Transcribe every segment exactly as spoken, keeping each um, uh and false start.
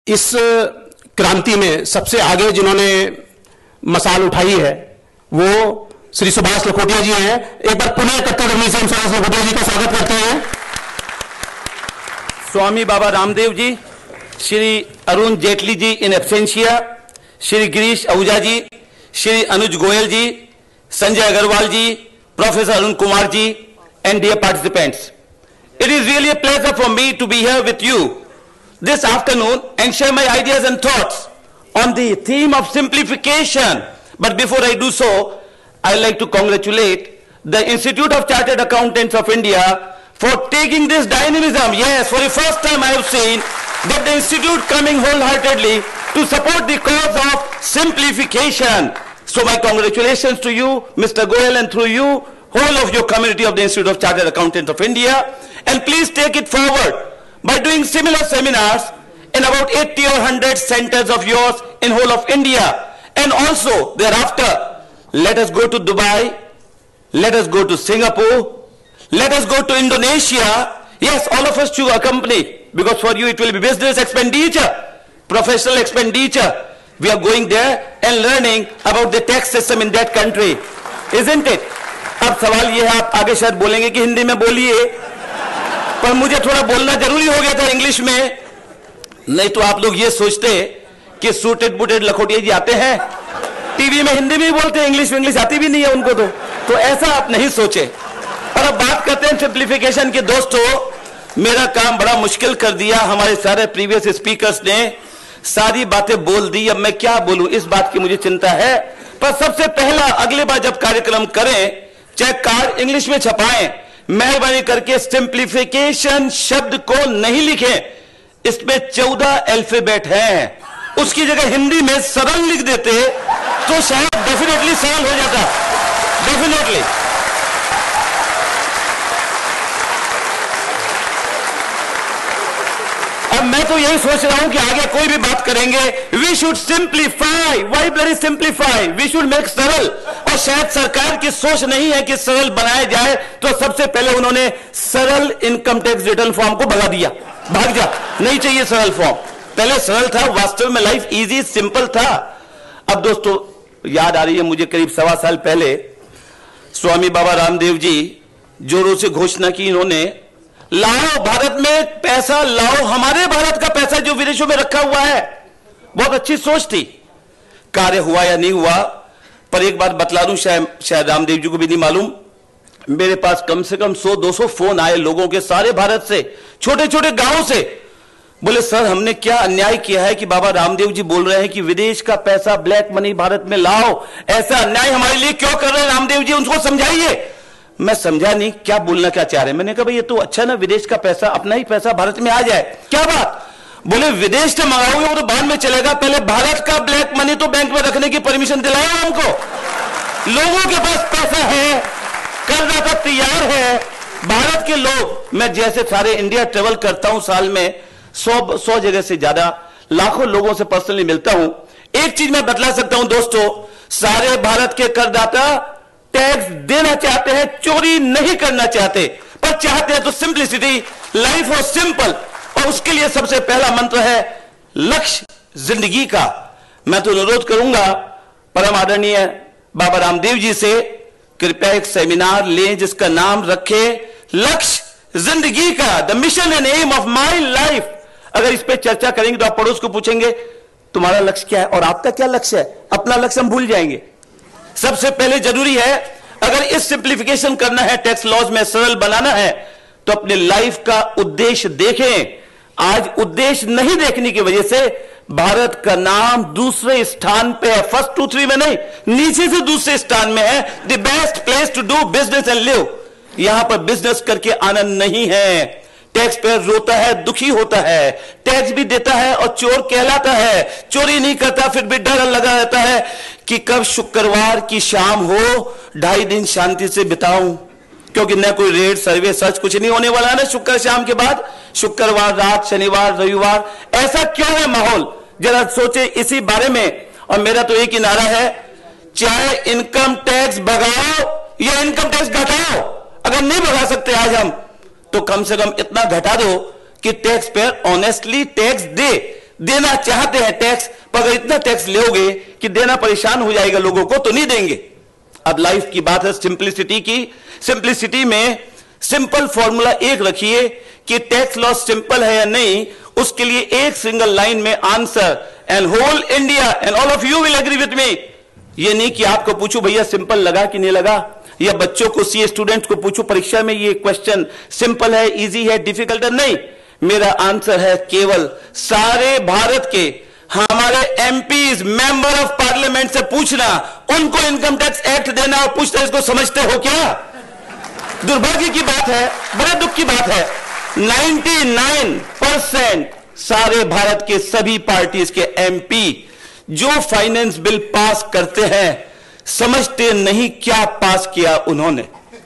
इस क्रांति में सबसे आगे जिन्होंने मसाल उठाई है वो श्री सुभाष लखोटिया जी हैं। एक बार पुनः कट्टर से हम सुभाष लखोटिया जी का स्वागत करते हैं। Swami Baba Ramdev ji, Shri Arun Jaitley ji in absentia, Shri Girish Ahuja ji, Shri Anuj Goyal ji, Sanjay Agarwal ji, professor Arun Kumar ji, and dear participants, it is really a pleasure for me to be here with you this afternoon and share my ideas and thoughts on the theme of simplification. But before I do so, I like to congratulate the Institute of Chartered Accountants of India for taking this dynamism. Yes, for the first time I have seen that the Institute coming wholeheartedly to support the cause of simplification. So my congratulations to you, Mister Goyal, and through you, whole of your community of the Institute of Chartered Accountants of India. And please take it forward by doing similar seminars in about eighty or one hundred centers of yours in whole of India. And also thereafter, let us go to Dubai, let us go to Singapore, let us go to Indonesia. Yes, all of us to accompany, because for you it will be business expenditure, professional expenditure. We are going there and learning about the tax system in that country, isn't it? अब सवाल ये है, आप आगे शायद बोलेंगे कि हिंदी में बोलिए, पर मुझे थोड़ा बोलना जरूरी हो गया था इंग्लिश में, नहीं तो आप लोग ये सोचते कि सूटेड बूटेड लखोटिया जी आते हैं, टीवी में हिंदी में ही बोलते हैं, इंग्लिश में इंग्लिश आती भी नहीं है उनको, तो तो ऐसा आप नहीं सोचे। और अब बात करते हैं सिंप्लीफिकेशन के। दोस्तों, मेरा काम बड़ा मुश्किल कर दिया, हमारे सारे प्रीवियस स्पीकर्स ने सारी बातें बोल दी, अब मैं क्या बोलूं इस बात की मुझे चिंता है। पर सबसे पहला, अगले बार जब कार्यक्रम करें, चाहे कार्ड इंग्लिश में छपाएं, मेहरबानी करके सिंप्लीफिकेशन शब्द को नहीं लिखें, इसमें चौदह अल्फाबेट हैं, उसकी जगह हिंदी में सरल लिख देते तो शायद डेफिनेटली सरल हो जाता, डेफिनेटली। अब मैं तो यही सोच रहा हूं कि आगे कोई भी बात करेंगे, we should simplify, why bloody simplify, we should make सरल। और शायद सरकार की सोच नहीं है कि सरल बनाया जाए, तो सबसे पहले उन्होंने सरल इनकम टैक्स रिटर्न फॉर्म को भगा दिया, भाग जा, नहीं चाहिए सरल फॉर्म। पहले सरल था, वास्तव में लाइफ इजी सिंपल था। अब दोस्तों, याद आ रही है मुझे, करीब सवा साल पहले स्वामी बाबा रामदेव जी जोरों से घोषणा की इन्होंने, लाओ भारत में पैसा लाओ, हमारे भारत का पैसा जो विदेशों में रखा हुआ है। बहुत अच्छी सोच थी, कार्य हुआ या नहीं हुआ, पर एक बात बतला दूं, शायद शायद रामदेव जी को भी नहीं मालूम, मेरे पास कम से कम सौ दो सौ फोन आए लोगों के, सारे भारत से, छोटे छोटे गांवों से। बोले सर, हमने क्या अन्याय किया है कि बाबा रामदेव जी बोल रहे हैं कि विदेश का पैसा ब्लैक मनी भारत में लाओ, ऐसा अन्याय हमारे लिए क्यों कर रहे हैं रामदेव जी, उनको समझाइए। मैं समझा नहीं क्या बोलना क्या चाह रहे हैं। मैंने कहा भाई ये तो अच्छा ना, विदेश का पैसा, अपना ही पैसा भारत में आ जाए, क्या बात। बोले विदेश से मंगाओगे वो तो बाद में चलेगा, पहले भारत का ब्लैक मनी तो बैंक में रखने की परमिशन दिलाए हमको। लोगों के पास पैसा है, करदाता तैयार है, भारत के लोग, मैं जैसे सारे इंडिया ट्रेवल करता हूं साल में, सौ सौ जगह से ज्यादा लाखों लोगों से पर्सनली मिलता हूं। एक चीज मैं बतला सकता हूं दोस्तों, सारे भारत के करदाता टैक्स देना चाहते हैं, चोरी नहीं करना चाहते, पर चाहते हैं तो सिंप्लिसिटी, लाइफ हो सिंपल। और उसके लिए सबसे पहला मंत्र है लक्ष्य जिंदगी का। मैं तो अनुरोध करूंगा परम आदरणीय बाबा रामदेव जी से, कृपया एक सेमिनार लें जिसका नाम रखे लक्ष्य जिंदगी का, the mission and aim of my life. अगर इस पे चर्चा करेंगे तो आप पड़ोस को पूछेंगे तुम्हारा लक्ष्य क्या है और आपका क्या लक्ष्य है, अपना लक्ष्य हम भूल जाएंगे। सबसे पहले जरूरी है, अगर इस सिंप्लीफिकेशन करना है, टैक्स लॉज में सरल बनाना है, तो अपने लाइफ का उद्देश्य देखें। आज उद्देश्य नहीं देखने की वजह से भारत का नाम दूसरे स्थान पे है, फर्स्ट टू थ्री में नहीं, नीचे से दूसरे स्थान में है, the best place to do business and live. यहां पर बिजनेस करके आनंद नहीं है, टैक्स पेयर रोता है, दुखी होता है, टैक्स भी देता है और चोर कहलाता है, चोरी नहीं करता फिर भी डर लगा रहता है कि कब शुक्रवार की शाम हो, ढाई दिन शांति से बिताऊं, क्योंकि न कोई रेड सर्वे सर्च कुछ नहीं होने वाला है ना शुक्र शाम के बाद, शुक्रवार रात, शनिवार, रविवार, ऐसा क्यों है माहौल, जरा सोचे इसी बारे में। और मेरा तो एक ही नारा है, चाहे इनकम टैक्स भगाओ या इनकम टैक्स घटाओ, अगर नहीं भगा सकते आज हम, तो कम से कम इतना घटा दो कि टैक्स पेयर ऑनेस्टली टैक्स दे। देना चाहते हैं टैक्स, पर अगर इतना टैक्स लोगे कि देना परेशान हो जाएगा लोगों को, तो नहीं देंगे। अब लाइफ की बात है सिंप्लिसिटी की। सिंप्लिसिटी में सिंपल फॉर्मूला एक रखिए कि टैक्स लॉ सिंपल है या नहीं, उसके लिए एक सिंगल लाइन में answer, and whole India and all of you will agree with me. ये नहीं कि आपको पूछूं भैया सिंपल लगा कि नहीं लगा, या बच्चों को, सी स्टूडेंट्स को पूछूं परीक्षा में ये क्वेश्चन सिंपल है, इजी है, डिफिकल्ट है, नहीं। मेरा आंसर है केवल सारे भारत के हमारे एमपीज, मेंबर ऑफ पार्लियामेंट से पूछना, उनको इनकम टैक्स एक्ट देना और पूछना इसको समझते हो क्या। दुर्भाग्य की बात है, बड़े दुख की बात है, निन्यानवे परसेंट सारे भारत के सभी पार्टीज के एमपी जो फाइनेंस बिल पास करते हैं समझते नहीं क्या पास किया उन्होंने।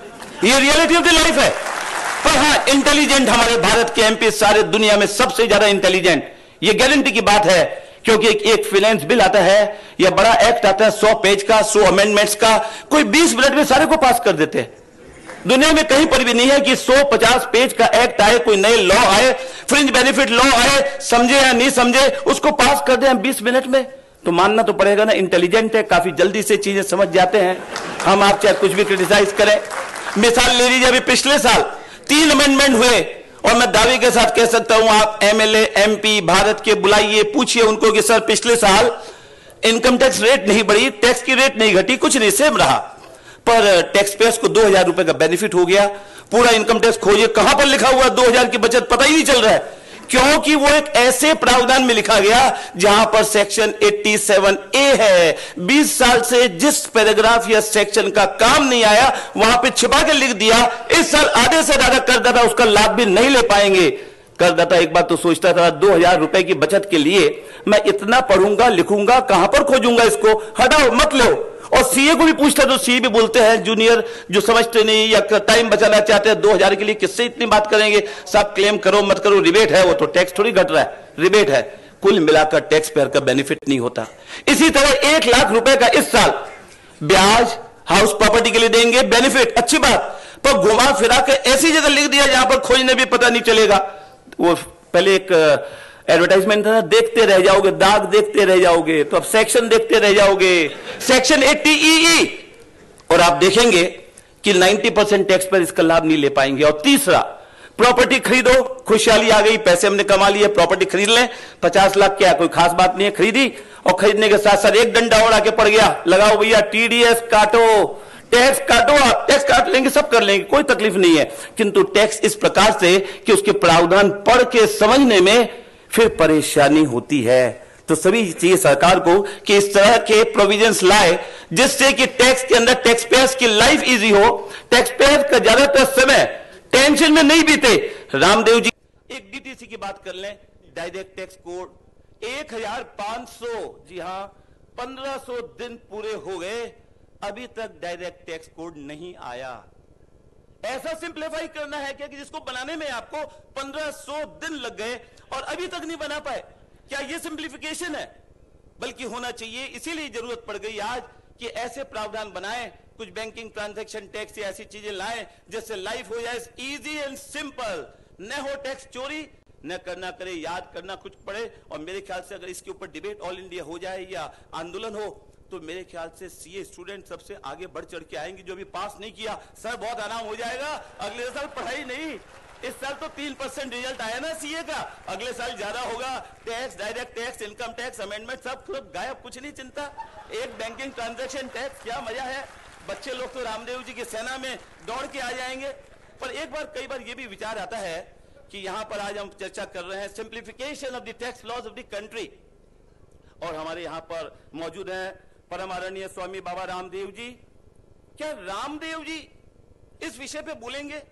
ये रियलिटी ऑफ द लाइफ है। पर हां, इंटेलिजेंट हमारे भारत के एमपी सारे दुनिया में सबसे ज्यादा इंटेलिजेंट, ये गारंटी की बात है, क्योंकि एक, एक फाइनेंस बिल आता है या बड़ा एक्ट आता है सौ पेज का, सौ अमेंडमेंट्स का, कोई बीस मिनट में सारे को पास कर देते हैं। दुनिया में कहीं पर भी नहीं है कि सौ पचास पेज का एक्ट आए, कोई नए लॉ आए, फ्रिंज बेनिफिट लॉ आए, समझे या नहीं समझे, उसको पास कर दें बीस मिनट में। तो मानना तो पड़ेगा ना, इंटेलिजेंट है, काफी जल्दी से चीजें समझ जाते हैं। हम आप चाहे कुछ भी क्रिटिसाइज करें। मिसाल ले लीजिए, अभी पिछले साल तीन अमेंडमेंट हुए, और मैं दावे के साथ कह सकता हूं, आप एमएलए एमपी भारत के बुलाइए, पूछिए उनको कि सर पिछले साल इनकम टैक्स रेट नहीं बढ़ी, टैक्स की रेट नहीं घटी, कुछ नहीं, सेम रहा, पर टैक्स पेयर्स को दो हजार रुपए का बेनिफिट हो गया। पूरा इनकम टैक्स खोजिए, कहां पर लिखा हुआ दो हजार की बचत, पता ही नहीं चल रहा है, क्योंकि वो एक ऐसे प्रावधान में लिखा गया जहां पर सेक्शन सत्तासी ए है। बीस साल से जिस पैराग्राफ या सेक्शन का काम नहीं आया वहां पे छिपा के लिख दिया। इस साल आधे से ज्यादा करदाता उसका लाभ भी नहीं ले पाएंगे। करदाता एक बात तो सोचता था, दो हजार रुपए की बचत के लिए मैं इतना पढ़ूंगा लिखूंगा, कहां पर खोजूंगा इसको, हटाओ मत लो। और सीए को भी पूछता तो सीए भी बोलते हैं जूनियर जो समझते नहीं या टाइम बचाना चाहते हैं, दो हजार के लिए किससे इतनी बात करेंगे, सब क्लेम करो मत करो, रिबेट है, वो तो टैक्स थोड़ी घट रहा है, रिबेट है। कुल मिलाकर टैक्स पेयर का बेनिफिट नहीं होता। इसी तरह एक लाख रुपए का इस साल ब्याज हाउस प्रॉपर्टी के लिए देंगे, बेनिफिट, अच्छी बात, पर घुमा फिरा के ऐसी जगह लिख दिया जहां पर खोजने भी पता नहीं चलेगा। वो पहले एक एडवर्टाइजमेंट था, देखते रह जाओगे, दाग देखते रह जाओगे, तो अब सेक्शन देखते रह जाओगे, सेक्शन अस्सी ई, और आप देखेंगे कि नब्बे परसेंट टैक्स पर इसका लाभ नहीं ले पाएंगे। और तीसरा, प्रॉपर्टी खरीदो, खुशहाली आ गई, पैसे हमने कमा लिए, प्रॉपर्टी खरीद लें, पचास लाख क्या कोई खास बात नहीं है, खरीदी, और खरीदने के साथ साथ एक डंडा और आके पड़ गया, लगाओ भैया टीडीएस काटो, टैक्स काटो, आप टैक्स काट लेंगे, सब कर लेंगे, कोई तकलीफ नहीं है। किंतु टैक्स इस प्रकार से कि उसके प्रावधान पढ़ के समझने में फिर परेशानी होती है। तो सभी चाहिए सरकार को कि इस तरह के प्रोविजंस लाए जिससे कि टैक्स के अंदर टैक्स पेयर्स की लाइफ इजी हो, टैक्स पेयर का ज्यादातर समय टेंशन में नहीं बीते। रामदेव जी एक डीटीसी की बात कर लें, डायरेक्ट टैक्स कोड एक हजार पांच सौ, जी हां पंद्रह सौ दिन पूरे हो गए, अभी तक डायरेक्ट टैक्स कोड नहीं आया। ऐसा सिंप्लीफाई करना है क्या कि जिसको बनाने में आपको पंद्रह सौ दिन लग गए और अभी तक नहीं बना पाए? क्या यह सिंप्लीफिकेशन है? बल्कि होना चाहिए, इसीलिए जरूरत पड़ गई आज कि ऐसे प्रावधान बनाएं, कुछ बैंकिंग ट्रांजैक्शन टैक्स या ऐसी चीजें लाएं जिससे लाइफ हो जाए इजी एंड सिंपल, न हो टैक्स चोरी, न करना करे, याद करना कुछ पड़े। और मेरे ख्याल से अगर इसके ऊपर डिबेट ऑल इंडिया हो जाए या आंदोलन हो तो मेरे ख्याल से सीए स्टूडेंट सबसे आगे बढ़ चढ़ के आएंगे। जो भी पास नहीं किया सर बहुत आराम हो जाएगा, अगले साल पढ़ाई नहीं, इस साल तो तीन परसेंट रिजल्ट आया ना सीए का, अगले साल ज्यादा होगा, tax, direct tax, income tax, amendment सब गायब, कुछ नहीं चिंता। एक बैंकिंग ट्रांजैक्शन टैक्स, क्या मजा है, बच्चे लोग तो रामदेव जी की सेना में दौड़ के आ जाएंगे। पर एक बार कई बार ये भी विचार आता है कि यहां पर आज हम चर्चा कर रहे हैं simplification of the tax laws of the country, और हमारे यहां पर मौजूद हैं परम आदरणीय स्वामी बाबा रामदेव जी। क्या रामदेव जी इस विषय पे बोलेंगे?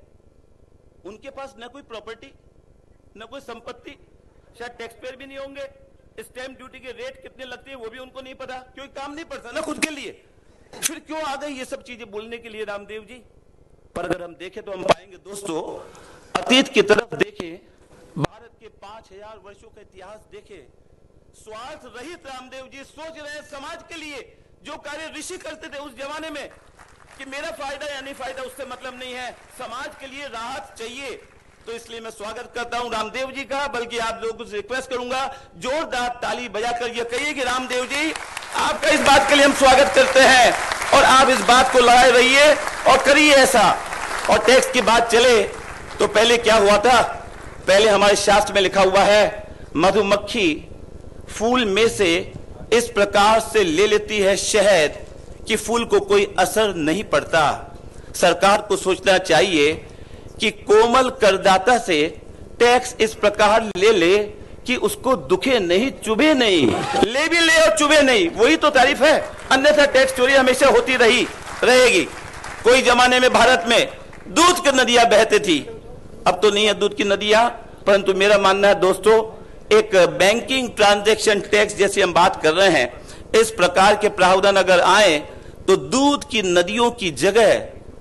उनके पास न कोई प्रॉपर्टी न कोई संपत्ति, शायद टैक्स पेयर भी नहीं होंगे, स्टैंप ड्यूटी के रेट कितने लगते हैं वो भी उनको नहीं पता, क्योंकि काम नहीं पड़ता ना खुद के लिए, फिर क्यों आ गई ये सब चीजें बोलने के लिए रामदेव जी? पर अगर हम देखें तो हम पाएंगे दोस्तों, अतीत की तरफ देखें, भारत के पांच हजार वर्षों का इतिहास देखें, स्वार्थ रहित रामदेव जी सोच रहे हैं समाज के लिए, जो कार्य ऋषि करते थे उस जमाने में कि मेरा फायदा या नहीं फायदा उससे मतलब नहीं है, समाज के लिए राहत चाहिए, तो इसलिए मैं स्वागत करता हूं रामदेव जी का, बल्कि आप लोगों से रिक्वेस्ट करूंगा जोरदार ताली बजाकर यह कहिए कि रामदेव जी आपका इस बात के लिए हम स्वागत करते हैं और आप इस बात को लड़ाए रहिए और करिए ऐसा। और टैक्स की बात चले तो पहले क्या हुआ था, पहले हमारे शास्त्र में लिखा हुआ है मधुमक्खी फूल में से इस प्रकार से ले लेती है शहद कि फूल को कोई असर नहीं पड़ता। सरकार को सोचना चाहिए कि कोमल करदाता से टैक्स इस प्रकार ले ले कि उसको दुखे नहीं, चुभे नहीं, ले भी ले और चुभे नहीं, वही तो तारीफ है। अन्यथा टैक्स चोरी हमेशा होती रही रहेगी। कोई जमाने में भारत में दूध की नदियां बहती थी, अब तो नहीं है दूध की नदियां, परंतु मेरा मानना है दोस्तों, एक बैंकिंग ट्रांजैक्शन टैक्स जैसी हम बात कर रहे हैं, इस प्रकार के प्रावधान अगर आए तो दूध की नदियों की जगह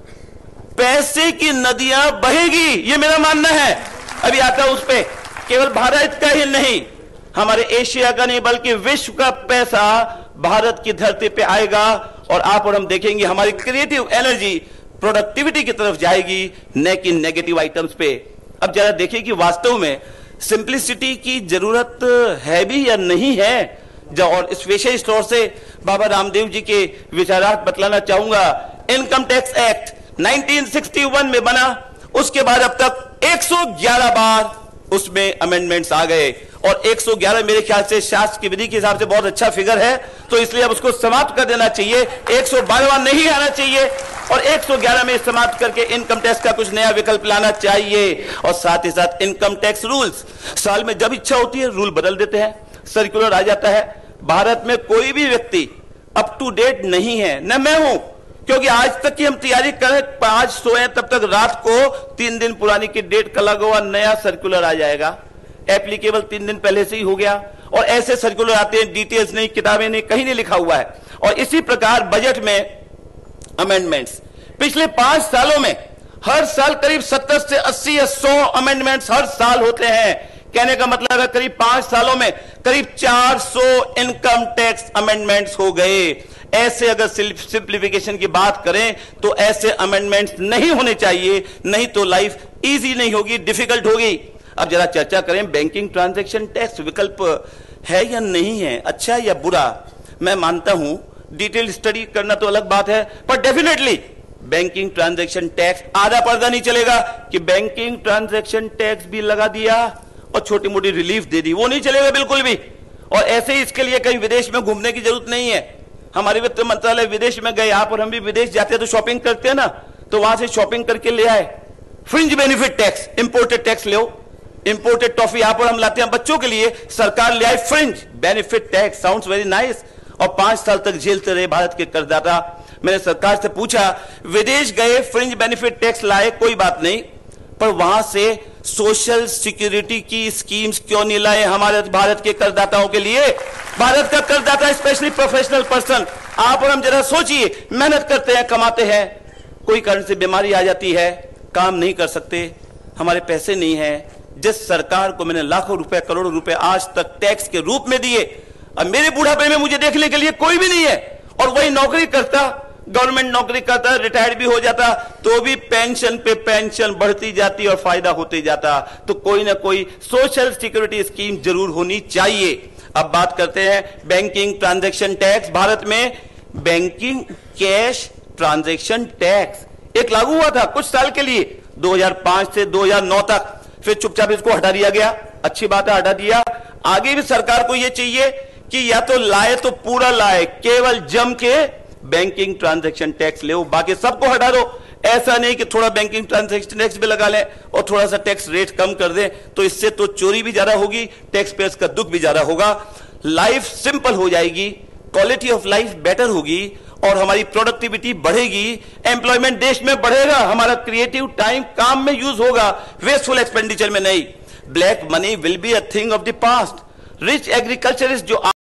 पैसे की नदियां बहेगी, ये मेरा मानना है। अभी आता हूं उस पे, केवल भारत का ही नहीं, हमारे एशिया का नहीं बल्कि विश्व का पैसा भारत की धरती पे आएगा और आप और हम देखेंगे हमारी क्रिएटिव एनर्जी प्रोडक्टिविटी की तरफ जाएगी, न कि नेगेटिव आइटम्स पे। अब जरा देखिए कि वास्तव में सिंप्लिसिटी की जरूरत है भी या नहीं है। जो और स्पेशल तौर से बाबा रामदेव जी के विचारार्थ बतलाना चाहूंगा। Income tax act nineteen sixty one में बना, उसके बाद अब तक एक सौ ग्यारह बार उसमें अमेंडमेंट्स आ गए और एक सौ ग्यारह मेरे ख्याल से शास्त्र की विधि के हिसाब से बहुत अच्छा फिगर है, तो इसलिए अब उसको समाप्त कर देना चाहिए। एक सौ बारह नहीं आना चाहिए और एक सौ ग्यारह में समाप्त करके इनकम टैक्स का कुछ नया विकल्प लाना चाहिए। और साथ ही साथ इनकम टैक्स रूल्स, साल में जब इच्छा होती है रूल बदल देते हैं, सर्कुलर आ जाता है। भारत में कोई भी व्यक्ति अप टू डेट नहीं है, न मैं हूं, क्योंकि आज तक की हम तैयारी करें, पांच सोए तब तक रात को तीन दिन पुरानी की डेट का लगा हुआ नया सर्कुलर आ जाएगा, एप्लीकेबल तीन दिन पहले से ही हो गया। और ऐसे सर्कुलर आते हैं, डिटेल्स नहीं, किताबें नहीं, कहीं नहीं लिखा हुआ है। और इसी प्रकार बजट में अमेंडमेंट्स पिछले पांच सालों में हर साल करीब सत्तर से अस्सी या सौ अमेंडमेंट्स हर साल होते हैं। कहने का मतलब है करीब पांच सालों में करीब चार सौ इनकम टैक्स अमेंडमेंट्स हो गए। ऐसे अगर सिंप्लीफिकेशन की बात करें तो ऐसे अमेंडमेंट्स नहीं होने चाहिए, नहीं तो लाइफ इजी नहीं होगी, डिफिकल्ट होगी। अब जरा चर्चा करें, बैंकिंग ट्रांजैक्शन टैक्स विकल्प है या नहीं है, अच्छा या बुरा। मैं मानता हूं डिटेल स्टडी करना तो अलग बात है, पर डेफिनेटली बैंकिंग ट्रांजैक्शन टैक्स आधा पर्दा नहीं चलेगा कि बैंकिंग ट्रांजैक्शन टैक्स भी लगा दिया और छोटी मोटी रिलीफ दे दी, वो नहीं चलेगा बिल्कुल भी। और ऐसे ही इसके लिए कहीं विदेश में घूमने की जरूरत नहीं है। हमारे वित्त मंत्रालय विदेश में गए, आप और हम भी विदेश जाते हैं तो शॉपिंग करते हैं ना, तो वहां से शॉपिंग करके ले आए fringe benefit tax, imported tax ले, इंपोर्टेड टॉफी आप और हम लाते हैं बच्चों के लिए, सरकार ले आई fringe benefit tax, sounds very nice. और पांच साल तक झेलते रहे भारत के करदाता। मैंने सरकार से पूछा, विदेश गए फ्रिंज बेनिफिट टैक्स लाए, कोई बात नहीं, पर वहां से सोशल सिक्योरिटी की स्कीम्स क्यों नहीं लाए हमारे भारत के करदाताओं के लिए। भारत का करदाता स्पेशली प्रोफेशनल पर्सन, आप और हम जरा सोचिए, मेहनत करते हैं, कमाते हैं, कोई कारण से बीमारी आ जाती है, काम नहीं कर सकते, हमारे पैसे नहीं है। जिस सरकार को मैंने लाखों रुपए करोड़ों रुपए आज तक टैक्स के रूप में दिए, अब मेरे बुढ़ापे में मुझे देखने के लिए कोई भी नहीं है, और वही नौकरी करता, गवर्नमेंट नौकरी करता, रिटायर्ड भी हो जाता, तो भी पेंशन पे पेंशन बढ़ती जाती और फायदा होते जाता। तो कोई ना कोई सोशल सिक्योरिटी स्कीम जरूर होनी चाहिए। अब बात करते हैं बैंकिंग ट्रांजैक्शन टैक्स। भारत में बैंकिंग कैश ट्रांजैक्शन टैक्स एक लागू हुआ था कुछ साल के लिए, दो हज़ार पाँच से दो हज़ार नौ तक, फिर चुपचाप इसको हटा दिया गया। अच्छी बात है, हटा दिया। आगे भी सरकार को यह चाहिए कि या तो लाए तो पूरा लाए, केवल जम के बैंकिंग ट्रांजैक्शन टैक्स ले, बाकी सबको हटा दो। ऐसा नहीं कि थोड़ा बैंकिंग ट्रांजैक्शन टैक्स भी लगा लें और थोड़ा सा टैक्स रेट कम कर दें, तो इससे तो चोरी भी ज्यादा होगी, टैक्स पेयर्स का दुख भी ज्यादा होगा, लाइफ सिंपल हो जाएगी, क्वालिटी ऑफ लाइफ बेटर होगी और हमारी प्रोडक्टिविटी बढ़ेगी, एम्प्लॉयमेंट देश में बढ़ेगा, हमारा क्रिएटिव टाइम काम में यूज होगा, वेस्टफुल एक्सपेंडिचर में नहीं। Black money will be a thing of the past. Rich agriculturist जो